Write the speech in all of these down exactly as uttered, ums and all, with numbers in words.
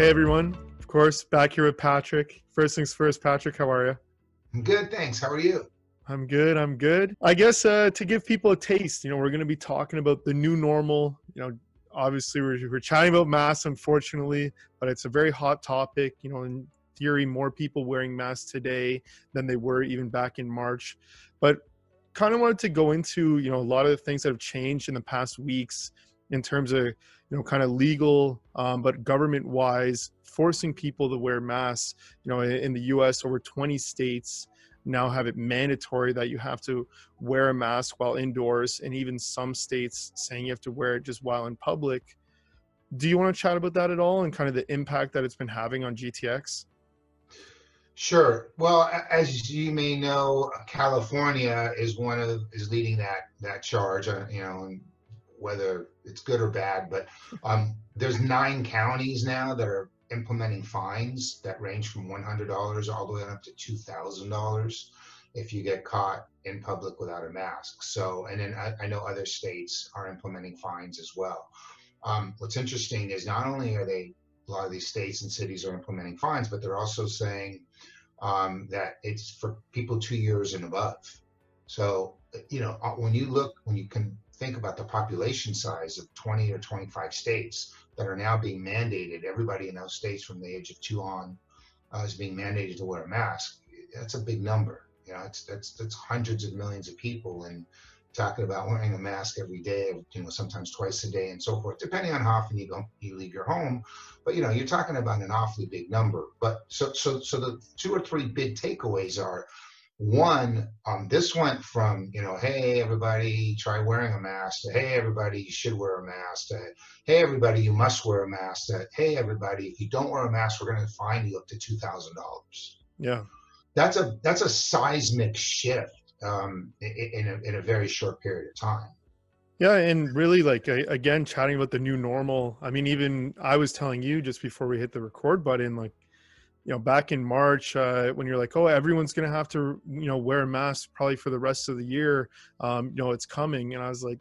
Hey everyone, of course, back here with Patrick. First things first, Patrick, how are you? I'm good, thanks. How are you? I'm good, I'm good. I guess uh, to give people a taste, you know, we're going to be talking about the new normal. You know, obviously we're, we're chatting about masks, unfortunately, but it's a very hot topic. You know, in theory, more people wearing masks today than they were even back in March. But kind of wanted to go into, you know, a lot of the things that have changed in the past weeks in terms of, you know, kind of legal, um, but government wise, forcing people to wear masks. You know, in, in the U S, over twenty states now have it mandatory that you have to wear a mask while indoors, and even some states saying you have to wear it just while in public. Do you want to chat about that at all and kind of the impact that it's been having on G T X? Sure. Well, a- as you may know, California is one of is leading that that charge. Uh, you know, and whether it's good or bad, but um, there's nine counties now that are implementing fines that range from one hundred dollars all the way up to two thousand dollars if you get caught in public without a mask. So, and then I, I know other states are implementing fines as well. Um, what's interesting is not only are they a lot of these states and cities are implementing fines, but they're also saying um, that it's for people two years and above. So, you know, uh, when you look, when you can think about the population size of twenty or twenty-five states that are now being mandated, everybody in those states from the age of two on uh, is being mandated to wear a mask. That's a big number. You know, it's that's that's hundreds of millions of people, and talking about wearing a mask every day, you know, sometimes twice a day and so forth, depending on how often you go you leave your home. But you know, you're talking about an awfully big number. But so so so the two or three big takeaways are one, um, this went from, you know, hey everybody, try wearing a mask, to hey everybody, you should wear a mask, to hey everybody, you must wear a mask, to hey everybody, if you don't wear a mask, we're going to fine you up to two thousand dollars. Yeah. That's a that's a seismic shift um, in a, in a very short period of time. Yeah, and really, like, a- again, chatting about the new normal. I mean, even I was telling you just before we hit the record button, like, you know, back in March, uh, when you're like, oh, everyone's going to have to, you know, wear a mask probably for the rest of the year. Um, you know, it's coming. And I was like,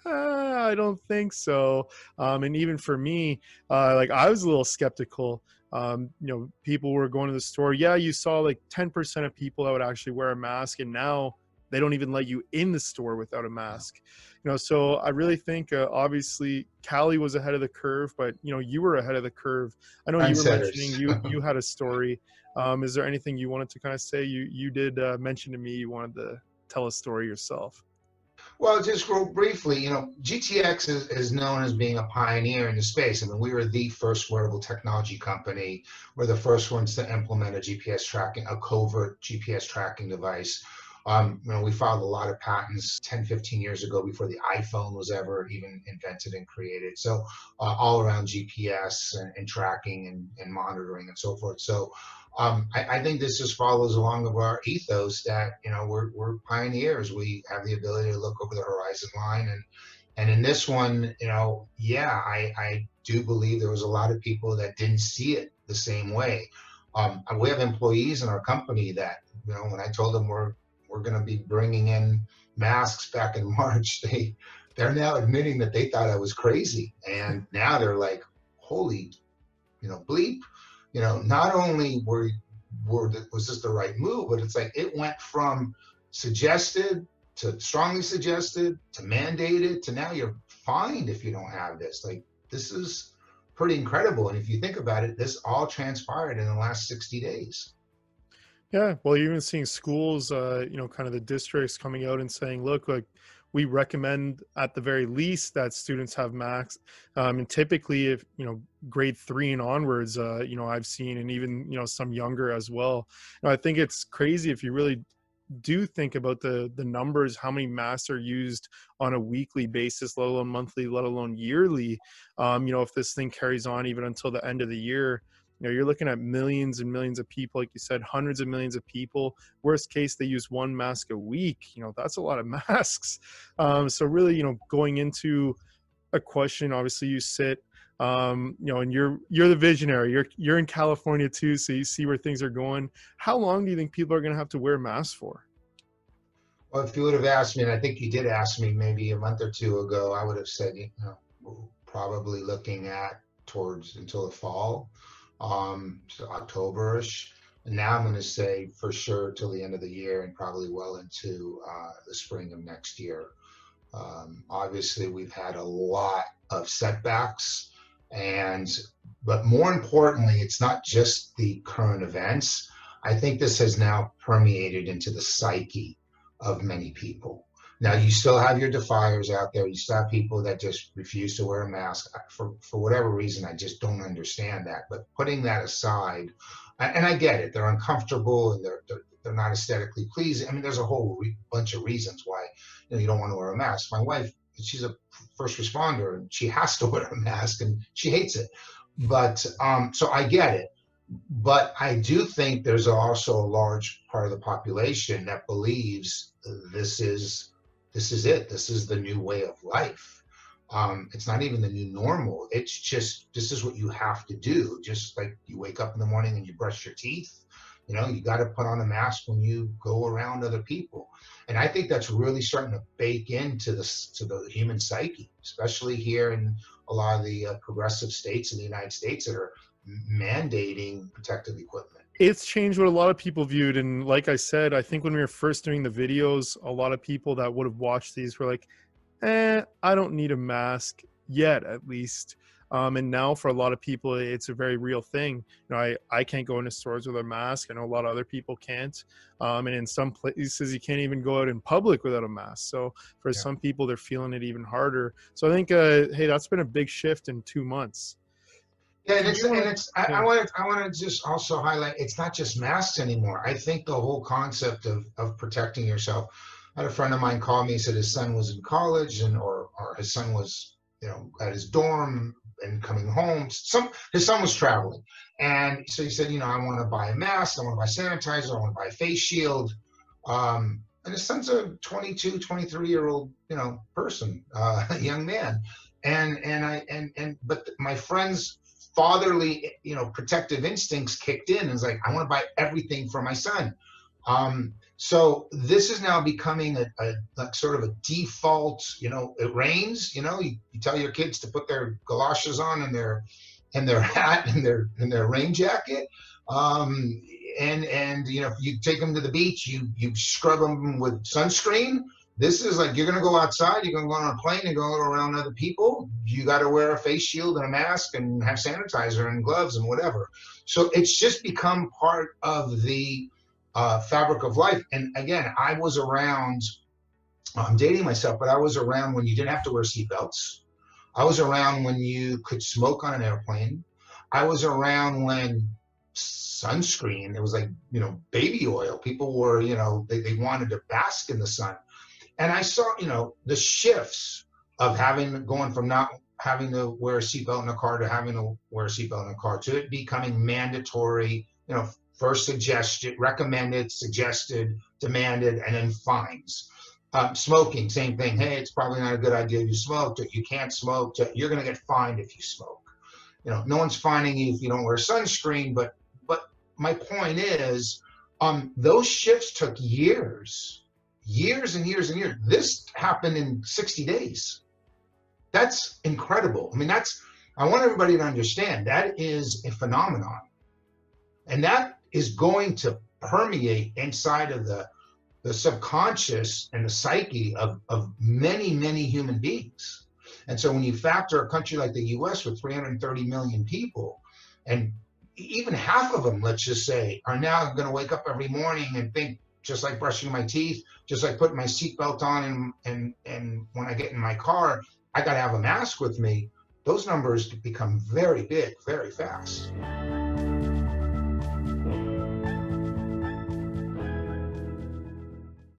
ah, I don't think so. Um, and even for me, uh, like, I was a little skeptical. Um, you know, people were going to the store. Yeah, you saw like ten percent of people that would actually wear a mask. And now they don't even let you in the store without a mask. You know, so I really think, uh, obviously Cali was ahead of the curve, but you know, you were ahead of the curve. I know you were mentioning Trendsetters. you you had a story. Um, is there anything you wanted to kind of say? You you did uh, mention to me you wanted to tell a story yourself. Well, just real briefly, you know, G T X is, is known as being a pioneer in the space. I mean, we were the first wearable technology company. We're the first ones to implement a G P S tracking, a covert G P S tracking device. Um, you know, we filed a lot of patents ten, fifteen years ago before the iPhone was ever even invented and created. So uh, all around G P S and, and tracking and, and monitoring and so forth. So um, I, I think this just follows along of our ethos that, you know, we're, we're pioneers. We have the ability to look over the horizon line. And, and in this one, you know, yeah, I, I do believe there was a lot of people that didn't see it the same way. Um, we have employees in our company that, you know, when I told them we're, we're going to be bringing in masks back in March, they, they're now admitting that they thought I was crazy. And now they're like, holy, you know, bleep. You know, not only were, were the, was this the right move, but it's like it went from suggested to strongly suggested to mandated to now you're fined if you don't have this. Like, this is pretty incredible. And if you think about it, this all transpired in the last sixty days. Yeah, well, you're even seeing schools, uh, you know, kind of the districts coming out and saying, look, like, we recommend at the very least that students have masks. Um, and typically, if, you know, grade three and onwards, uh, you know, I've seen, and even, you know, some younger as well. You know, I think it's crazy if you really do think about the the numbers, how many masks are used on a weekly basis, let alone monthly, let alone yearly. Um, you know, if this thing carries on even until the end of the year, you know, you're looking at millions and millions of people, like you said, hundreds of millions of people. Worst case, they use one mask a week. You know, that's a lot of masks. Um, so really, you know, going into a question, obviously you sit, um, you know, and you're you're the visionary. You're you're in California too, so you see where things are going. How long do you think people are going to have to wear masks for? Well, if you would have asked me, and I think you did ask me maybe a month or two ago, I would have said, you know, we're probably looking at towards until the fall. um, so October-ish. And now I'm going to say for sure till the end of the year and probably well into uh, the spring of next year. Um, obviously, we've had a lot of setbacks, and but more importantly, it's not just the current events. I think this has now permeated into the psyche of many people. Now, you still have your defiers out there. You still have people that just refuse to wear a mask for, for whatever reason. I just don't understand that. But putting that aside, and I get it, they're uncomfortable and they're, they're, they're not aesthetically pleasing. I mean, there's a whole re- bunch of reasons why you know you don't want to wear a mask. My wife, she's a first responder and she has to wear a mask and she hates it. But um, so I get it. But I do think there's also a large part of the population that believes this is this is it. This is the new way of life. Um, it's not even the new normal. It's just this is what you have to do. Just like you wake up in the morning and you brush your teeth. You know, you got to put on a mask when you go around other people. And I think that's really starting to bake into the to the human psyche, especially here in a lot of the uh, progressive states in the United States that are mandating protective equipment. It's changed what a lot of people viewed. And like I said, I think when we were first doing the videos, a lot of people that would have watched these were like, eh, I don't need a mask yet, at least. Um, and now for a lot of people, it's a very real thing. You know, I, I can't go into stores with a mask. I know a lot of other people can't. Um, and in some places, you can't even go out in public without a mask. So for Yeah. some people, they're feeling it even harder. So I think, uh, hey, that's been a big shift in two months. Yeah, and it's, and wanna- it's I, I want to I want to just also highlight it's not just masks anymore. I think the whole concept of of protecting yourself. I had a friend of mine call me, said his son was in college and or or his son was you know at his dorm and coming home. Some his son was traveling, and so he said, you know, I want to buy a mask, I want to buy sanitizer, I want to buy a face shield. Um, and his son's a twenty-two, twenty-three year old you know person, uh, young man, and and I and and but my friend's fatherly, you know, protective instincts kicked in and was like, I want to buy everything for my son. Um, so this is now becoming a, a like sort of a default, you know, it rains, you know, you, you tell your kids to put their galoshes on and their and their hat and their and their rain jacket. Um, and and you know, if you take them to the beach, you you scrub them with sunscreen. This is like you're going to go outside, you're going to go on a plane and go around other people. You got to wear a face shield and a mask and have sanitizer and gloves and whatever. So it's just become part of the uh, fabric of life. And again, I was around, I'm dating myself, but I was around when you didn't have to wear seatbelts. I was around when you could smoke on an airplane. I was around when sunscreen, it was like, you know, baby oil. People were, you know, they, they wanted to bask in the sun. And I saw, you know, the shifts of having going from not having to wear a seatbelt in a car to having to wear a seatbelt in a car to it becoming mandatory, you know, first suggested, recommended, suggested, demanded, and then fines. Um, smoking, same thing. Hey, it's probably not a good idea if you smoke. You can't smoke. You're going to get fined if you smoke. You know, no one's fining you if you don't wear sunscreen. But but my point is, um, those shifts took years. Years and years and years. This happened in sixty days. That's incredible. I mean, that's, I want everybody to understand that is a phenomenon. And that is going to permeate inside of the, the subconscious and the psyche of, of many, many human beings. And so when you factor a country like the U S with three hundred thirty million people, and even half of them, let's just say, are now going to wake up every morning and think, just like brushing my teeth, just like putting my seatbelt on, and and and when I get in my car, I got to have a mask with me. Those numbers become very big, very fast.